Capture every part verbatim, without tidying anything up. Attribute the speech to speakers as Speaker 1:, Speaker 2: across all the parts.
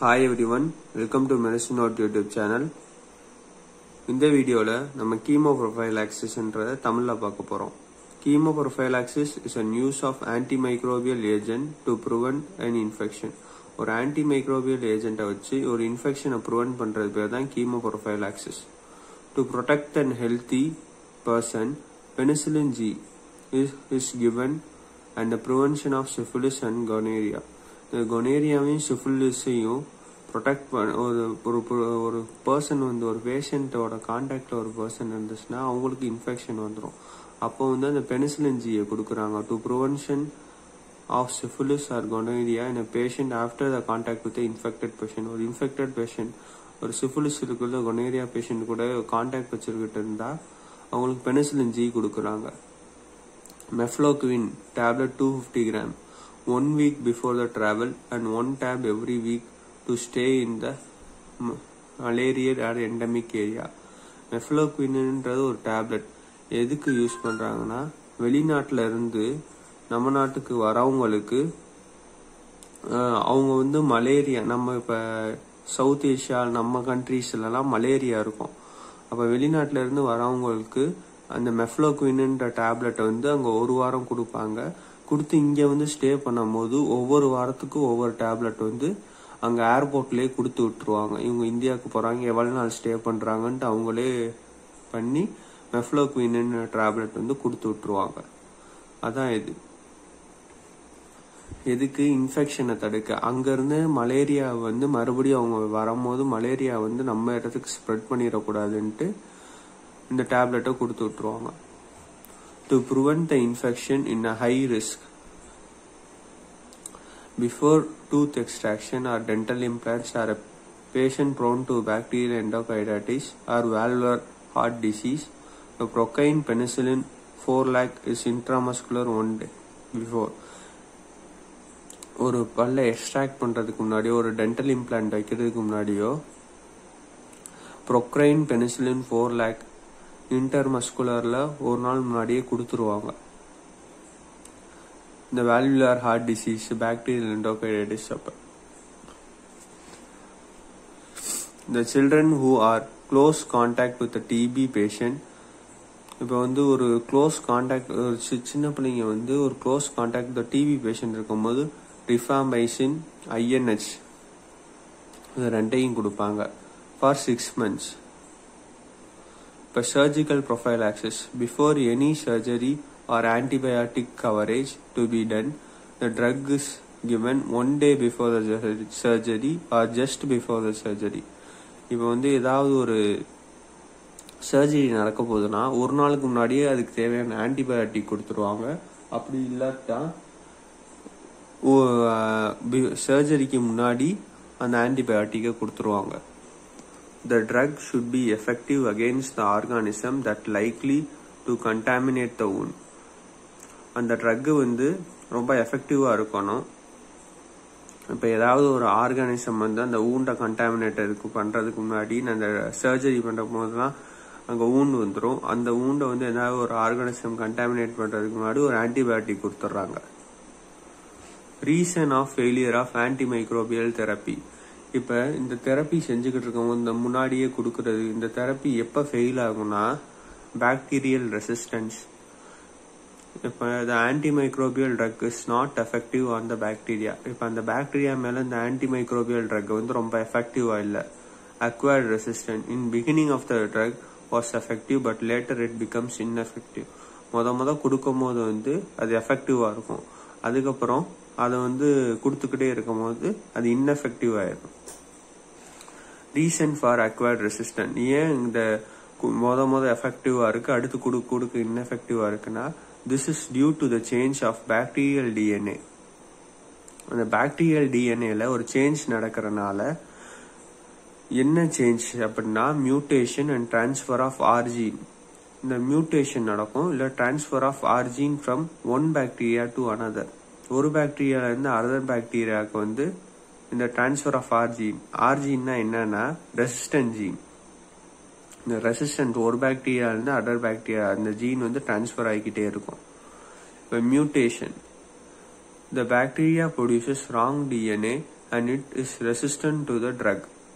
Speaker 1: Hi everyone, welcome to Medicine Note YouTube channel. இந்த வீடியோல நம்ம chemoprophylaxis என்றத தமிழ்ல பார்க்க போறோம். Chemoprophylaxis is a use of antimicrobial agent to prevent an infection. ஒரு antimicrobial agent வச்சு ஒரு infection prevent பண்றது பேர் தான் chemoprophylaxis. To protect a healthy person, penicillin G is, is given and the prevention of syphilis and gonorrhea. The gonorrheaவையும் syphilisையும் protect பண்ண ஒரு ஒரு ஒரு பர்சன் வந்து ஒரு பேஷண்ட்டோட கான்டாக்டில் ஒரு பர்சன் இருந்துச்சுன்னா அவங்களுக்கு இன்ஃபெக்ஷன் வந்துடும். அப்போ வந்து அந்த பெனிசிலின் ஜியை கொடுக்குறாங்க to prevention of syphilis or gonorrhoea in a patient after the contact with infected patient. ஒரு இன்ஃபெக்டட் பேஷண்ட் ஒரு சிஃபிலிஸ் இருக்குள்ள கொனோரியா பேஷண்ட் கூட கான்டாக்ட் வச்சுருக்கிட்டு இருந்தால் அவங்களுக்கு பெனிசிலின் ஜி கொடுக்குறாங்க. Mefloquine tablet two fifty gram one week before the travel and one tab every week to stay in the malarial or endemic area. மெஃப்ளோக்வின்ன்றது ஒரு tablet எதுக்கு யூஸ் பண்றாங்கன்னா வெளிநாட்டுல இருந்து நம்ம நாட்டுக்கு வரவங்களுக்கு அவங்க வந்து மலேரியா நம்ம இப்ப சவுத் ஏஷியா நம்ம கண்ட்ரீஸ்லாம் மலேரியா இருக்கும். அப்ப வெளிநாட்டுல இருந்து வரவங்களுக்கு அந்த மெஃப்ளோக்வின்ன்ற டேப்லெட் வந்து அங்க ஒரு வாரம் கொடுப்பாங்க. கொடுத்து இங்க வந்து ஸ்டே பண்ணும் போது ஒவ்வொரு வாரத்துக்கும் ஒவ்வொரு டேப்லெட் வந்து அங்க ஏர்போர்ட்லயே கொடுத்து விட்டுருவாங்க. இவங்க இந்தியாவுக்கு போறாங்க எவ்வளவு நாள் ஸ்டே பண்றாங்கன்ட்டு அவங்களே பண்ணி மெஃப்ளோக்வின் டேப்லெட் வந்து கொடுத்து விட்டுருவாங்க. அதான் இது எதுக்கு இன்ஃபெக்ஷனை தடுக்க. அங்க இருந்து மலேரியா வந்து மறுபடியும் அவங்க வரும்போது மலேரியா வந்து நம்ம இடத்துக்கு ஸ்ப்ரெட் பண்ணிடக்கூடாதுன்ட்டு இந்த டேப்லெட்டை கொடுத்து விட்டுருவாங்க. To prevent the infection in a high risk before tooth extraction or dental implants or a patient prone to bacterial endocarditis or valvular heart disease, the procaine penicillin four lakh is intramuscular one day before. ஒரு பல்ல extract பண்றதுக்கு முன்னாடியோ ஒரு dental implant வைக்கிறதுக்கு முன்னாடியோ procaine penicillin four lakh இன்டர்மஸ்குலர்ல ஒரு நாள் முன்னாடியே கொடுத்துருவாங்க. The valvular heart disease, bacterial endocarditis. The children who are close contact with the T B patient, இப்போ வந்து ஒரு க்ளோஸ் கான்டாக்ட் ஒரு சின்ன பிள்ளைங்க வந்து ஒரு close contact the TB patient இருக்கும்போது ரிஃபாமைசின் ஐஎன்ஹெச் இது ரெண்டையும் கொடுப்பாங்க ஃபார் சிக்ஸ் மந்த்ஸ். இப்போ surgical prophylaxis before any surgery or antibiotic coverage to be done, the drug is given one day before the surgery or just before the surgery. இப்போ வந்து ஏதாவது ஒரு surgery நடக்க போகுதுன்னா ஒரு நாளுக்கு முன்னாடியே அதுக்கு தேவையான ஆன்டிபயோட்டிக் கொடுத்துருவாங்க. அப்படி இல்லாட்டா சர்ஜரிக்கு முன்னாடி அந்த ஆன்டிபயோட்டிக்கை கொடுத்துருவாங்க. The drug should be effective against the organism that likely to contaminate the wound. அந்த ட்ரக் வந்து ரொம்ப எஃபெக்டிவா இருக்கணும். இப்போ ஏதாவது ஒரு ஆர்கானிசம் வந்து அந்த ஊண்டை கண்டாமினேட்டருக்கு பண்றதுக்கு முன்னாடி அந்த சர்ஜரி பண்ற போதுதான் அங்க ஊண்டு வந்துடும். அந்த ஊண்டை வந்து ஏதாவது ஒரு ஆர்கானிசம் கண்டாமினேட் பண்றதுக்கு முன்னாடி ஒரு ஆன்டிபயோட்டிக் கொடுத்துட்றாங்க. Reason of failure of antimicrobial therapy. இப்ப இந்த தெரப்பி செஞ்சுக்கிட்டு இருக்கோம் இந்த முன்னாடியே கொடுக்கறது இந்த தெரப்பி எப்ப ஃபெயில் ஆகும்னா பாக்டீரியல் ரெசிஸ்டன்ஸ். இப்போ the antimicrobial drug is not effective on the bacteria. இப்போ அந்த பாக்டீரியா மேல இந்த antimicrobial drug வந்து ரொம்ப எஃபெக்டிவா இல்ல. acquired resistance in beginning of the drug was effective but later it becomes ineffective. முத முத கொடுக்கும் போது வந்து அது எஃபெக்டிவா இருக்கும். அதுக்கப்புறம் அதை வந்து கொடுத்துக்கிட்டே இருக்கும் போது அது ineffective ஆயிடும். Reason for acquired resistance. ஏன் இந்த முத முத எஃபெக்டிவா இருக்கு அடுத்து கொடுக்க கொடுக்க ineffective இருக்குன்னா this is due to the change of bacterial D N A. அந்த பாக்டீரியல் டிஎன்ஏல ஒரு சேஞ்ச் நடக்கிறனால என்ன சேஞ்ச் அப்படின்னா mutation and transfer of R gene. இந்த மியூட்டேஷன் நடக்கும் இல்ல transfer of R gene from one bacteria to another. ஒரு பாக்டீரியால இருந்து அதர் பாக்டீரியாவுக்கு வந்து இந்த transfer of R gene. R ஜீன்னா என்னன்னா ரெசிஸ்டன்ட் ஜீன். இந்த ரெசிஸ்டன்ட் ஒரு பாக்டீரியா இருந்து அதர் பாக்டீரியா அந்த ஜீன் வந்து டிரான்ஸ்பர் ஆகிக்கிட்டே இருக்கும். இப்போ mutation The bacteria produces wrong D N A and it is resistant to the drug.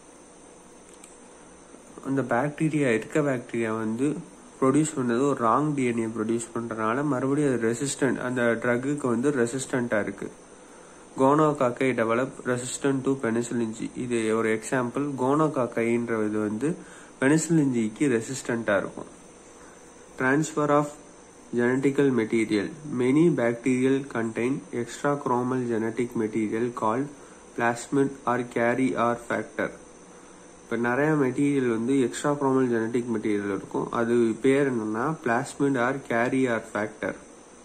Speaker 1: அந்த பாக்டீரியா இருக்க பாக்டீரியா வந்து ப்ரொடியூஸ் பண்ணது ஒரு ராங் டிஎன்ஏ ப்ரொடியூஸ் பண்றதுனால மறுபடியும் அது ரெசிஸ்டன்ட், அந்த ட்ரக்குக்கு வந்து ரெசிஸ்டண்டா இருக்கு. Gonococci develop resistant to penicillin G. இது ஒரு எக்ஸாம்பிள். கோனோகாக்கைன்றது வந்து பெனிசிலின் ஜிக்கு ரெசிஸ்டண்டா இருக்கும். Transfer of genetical material. Many bacterial contain extrachromal genetic material called plasmid or carrier factor. இப்போ நிறைய மெட்டீரியல் வந்து எக்ஸ்ட்ராக்ரோமல் ஜெனட்டிக் மெட்டீரியல் இருக்கும். அது பேர் என்னன்னா பிளாஸ்மிட் ஆர் கேரியர் ஃபேக்டர்.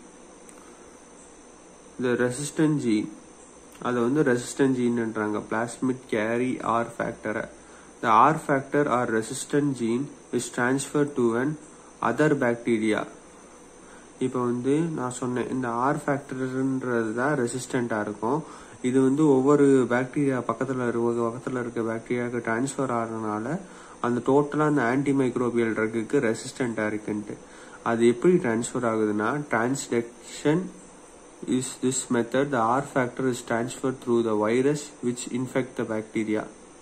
Speaker 1: இந்த ரெசிஸ்டன்ட் ஜீன் அதை வந்து ரெசிஸ்டன்ட் ஜீன்ன்றாங்க, பிளாஸ்மிட் கேரி ஆர் ஃபேக்டரை. The R factor or resistant gene is transferred to an other bacteria. இப்போ வந்து நான் சொன்னேன் இந்த ஆர் ஃபேக்டர்ன்றது தான் ரெசிஸ்டண்டா இருக்கும். இது வந்து ஒவ்வொரு பாக்டீரியா பக்கத்துல இருக்க பக்கத்துல இருக்க பாக்டீரியாவுக்கு டிரான்ஸ்ஃபர் ஆகிறதுனால அந்த டோட்டலா அந்த ஆன்டி மைக்ரோபியல் ட்ரக்குக்கு ரெசிஸ்டண்டா இருக்குன்ட்டு. அது எப்படி டிரான்ஸ்ஃபர் ஆகுதுன்னா transduction is this method. The R factor is transferred through the virus which infect the bacteria.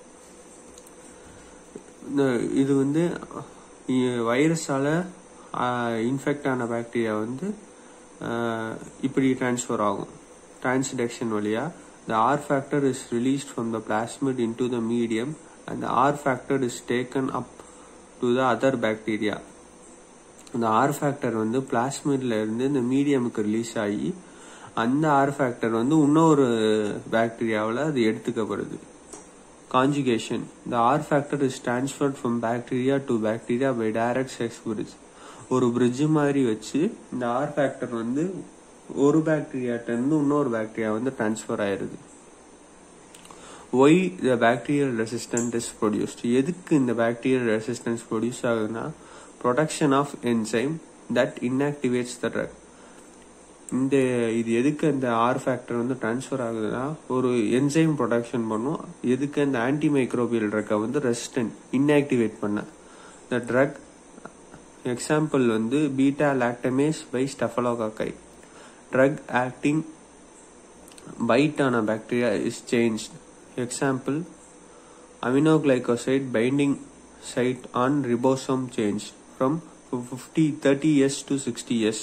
Speaker 1: இது வந்து வைரஸால இன்ஃபெக்ட் ஆன பாக்டீரியா வந்து இப்படி டிரான்ஸ்ஃபர் ஆகும் டிரான்ஸ்டக்ஷன் வழியா. The R factor is released from the plasmid into the medium and the R factor is taken up to the other bacteria. இந்த R factor வந்து பிளாஸ்மிட்ல இருந்து இந்த மீடியமுக்கு ரிலீஸ் ஆகி அந்த R factor வந்து இன்னொரு பாக்டீரியாவில் அது எடுத்துக்கப்படுது. Conjugation. The R factor is transferred from bacteria to bacteria by direct sex bridge. ஒரு பிரிட்ஜ் மாதிரி வச்சு இந்த ஆர் ஃபேக்டர் வந்து ஒரு பாக்டீரியாட்ட இருந்து இன்னொரு பாக்டீரியா வந்து டிரான்ஸ்ஃபர் ஆயிருது. Why the bacterial resistant is produced. எதுக்கு இந்த பாக்டீரியல் ரெசிஸ்டன்ஸ் ப்ரொடியூஸ் ஆகுதுன்னா production of enzyme that inactivates the drug. இந்த இது எதுக்கு அந்த ஆர் ஃபேக்டர் வந்து டிரான்ஸ்ஃபர் ஆகுதுன்னா ஒரு என்சைம் ப்ரொடக்ஷன் பண்ணும். எதுக்கு அந்த ஆன்டி மைக்ரோபியல் ட்ரக்கை வந்து ரெசிஸ்டன்ட் இன்ஆக்டிவேட் பண்ண. த ட்ரக் எக்ஸாம்பிள் வந்து beta lactamase by staphylococci. Drug acting site on bacteria is change. Example aminoglycoside binding site on ribosome change from fifty thirty years to sixty years.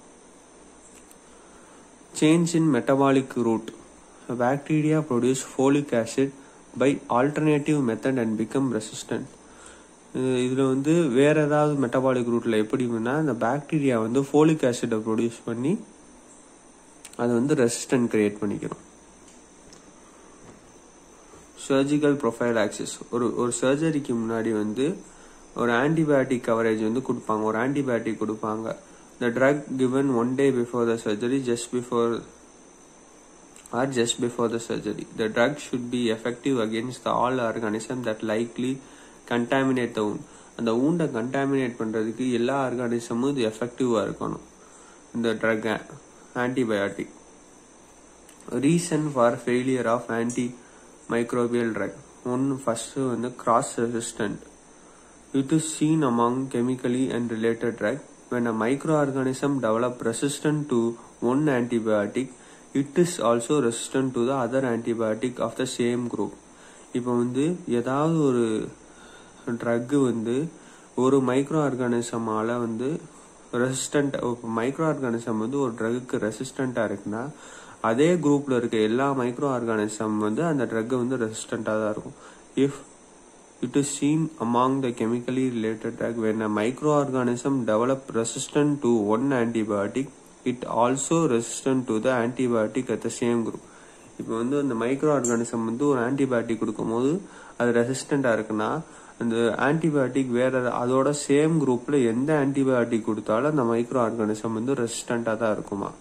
Speaker 1: Change in metabolic route. A bacteria produce folic acid by alternative method and become resistant. இதுல வந்து வேற ஏதாவது metabolic ரூட்ல எப்படின்னா இந்த bacteria வந்து folic ஆசிடை produce பண்ணி அது வந்து ரெசிஸ்டன்ட் கிரியேட் பண்ணிக்கிறோம். Surgical prophylaxis. ஒரு ஒரு சர்ஜரிக்கு முன்னாடி வந்து ஒரு ஆன்டிபயோட்டிக் கவரேஜ் வந்து கொடுப்பாங்க, ஒரு ஆன்டிபயோட்டிக் கொடுப்பாங்க. The drug given one day before the surgery, just before or just before the surgery. The drug should be effective against the all organisms that likely contaminate the wound. அந்த wound contaminate பண்றதுக்கு எல்லா ஆர்கானிசமும் இது எஃபெக்டிவா இருக்கணும் இந்த drug antibiotic. Reason for failure of antimicrobial drug. ஒன்னு first வந்து cross resistant. It is seen among chemically and related drugs. When a microorganism develops resistance to one antibiotic, it is also resistant to the other antibiotic of the same group. இப்போ வந்து ஏதாவது ஒரு drug வந்து ஒரு micro ஆர்கானிசமால வந்து resistant, micro organism வந்து ஒரு ட்ரக்குக்கு ரெசிஸ்டண்டா இருக்குன்னா அதே குரூப்ல இருக்க எல்லா மைக்ரோ ஆர்கானிசம் வந்து அந்த ட்ரக் வந்து ரெசிஸ்டண்டா தான் இருக்கும். If it is seen among the chemically related drug, when a microorganism develop resistance to one antibiotic, it also resistant to the antibiotic at the same group. இப்போ வந்து அந்த மைக்ரோ ஆர்கானிசம் வந்து ஒரு ஆன்டிபயோட்டிக் கொடுக்கும் போது அது ரெசிஸ்டண்டா இருக்குன்னா அந்த ஆன்டிபயோட்டிக் வேற அதோட சேம் குரூப்ல எந்த ஆன்டிபயோட்டிக் கொடுத்தாலும் அந்த மைக்ரோ ஆர்கானிசம் வந்து ரெசிஸ்டண்டா தான் இருக்குமா.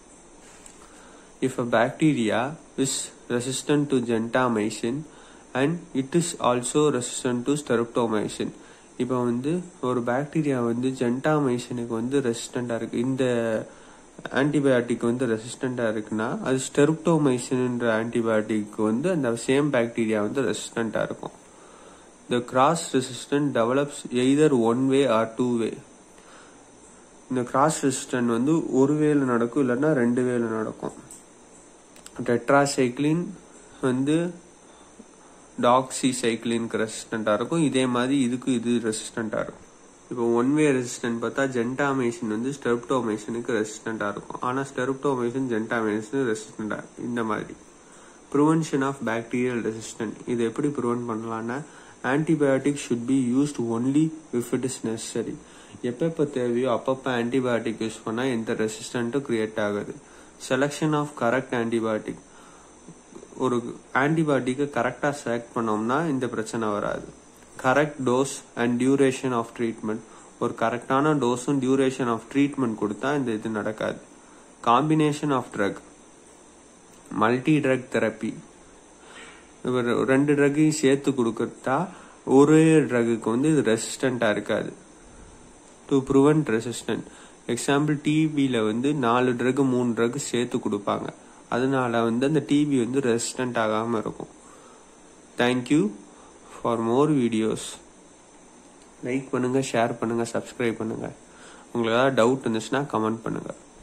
Speaker 1: If a bacteria is resistant to gentamicin and it is also resistant to streptomycin. இப்போ வந்து ஒரு பாக்டீரியா வந்து ஜென்டாமைசினுக்கு வந்து ரெசிஸ்டண்டா இருக்கு, இந்த ஆன்டிபயோட்டிக் வந்து ரெசிஸ்டண்டா இருக்குன்னா அது ஸ்டெரிப்டோமைசின்ன்ற ஆன்டிபயோட்டிக் வந்து அந்த சேம் பாக்டீரியா வந்து ரெசிஸ்டண்டா இருக்கும். The cross resistant develops either one way or two way. இந்த கிராஸ் ரெசிஸ்டன்ட் வந்து ஒரு வேல நடக்கும் இல்லைன்னா ரெண்டு வேல நடக்கும். டெட்ராசைக்ளின் வந்து டாக்ஸி சைக்ளினுக்கு ரெசிஸ்டண்டா இருக்கும். இதே மாதிரி இதுக்கு இது ரெசிஸ்டண்டா இருக்கும். இப்போ ஒன் வே ரெசிஸ்டன்ட் பார்த்தா ஜென்டாமைசின் வந்து ஸ்டெரிப்டோமைசினுக்கு ரெசிஸ்டண்டா இருக்கும். ஆனா ஸ்டெரிப்டோமைசின் ஜென்டாமைசின் ரெசிஸ்டண்டா இந்த மாதிரி. ப்ரிவென்ஷன் ஆஃப் பாக்டீரியல் ரெசிஸ்டன்ட், இது எப்படி ப்ரிவென்ட் பண்ணலாம்னா antibiotic should be used only if it is necessary. எப்பப்போ தேவையோ அப்பப்போ ஆன்டிபயோட்டிக் யூஸ் பண்ணா எந்த ரெசிஸ்டன்ட்டும் கிரியேட் ஆகாது. செலக்ஷன் ஆஃப் கரெக்ட் ஆன்டிபயோட்டிக், ஒரு ஆன்டிபயோட்டிக்கை கரெக்டா செலக்ட் பண்ணோம்னா இந்த பிரச்சனை வராது. Correct dose and duration of treatment, ஒரு கரெக்டான டோஸும் டியூரேஷன் ஆஃப் ட்ரீட்மெண்ட் கொடுத்தா இந்த இது நடக்காது. Combination of drug, multi drug therapy, ரெண்டு ட்ரக்கையும் சேர்த்து கொடுக்கறதா ஒரே ட்ரக்குக்கு வந்து இது ரெசிஸ்டண்டா இருக்காது. டு ப்ரிவென்ட் ரெசிஸ்டன்ட், எக்ஸாம்பிள் டிபியில வந்து நாலு ட்ரக் மூணு ட்ரக் சேர்த்து கொடுப்பாங்க. அதனால வந்து அந்த டிபி வந்து ரெசிஸ்டன்ட் ஆகாம இருக்கும். Thank you for more videos. Like பண்ணுங்க, ஷேர் பண்ணுங்க, சப்ஸ்கிரைப் பண்ணுங்க. உங்களுக்கு ஏதாவது டவுட் இருந்துச்சுன்னா கமெண்ட் பண்ணுங்க.